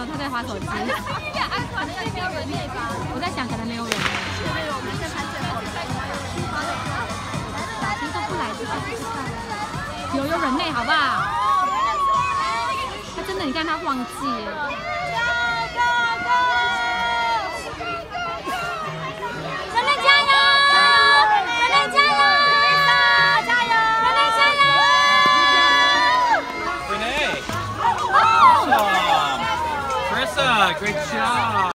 有，他在滑手机。 有点安全的，应该没有人类吧？ 我在想，可能没有人。 没有，我们先拍最后的。 打听都不来，就有人类，好不好？他真的，你看他忘记了。人类加油！人类加油！加油！人类加油 ！Renee, awesome! Carissa, great job.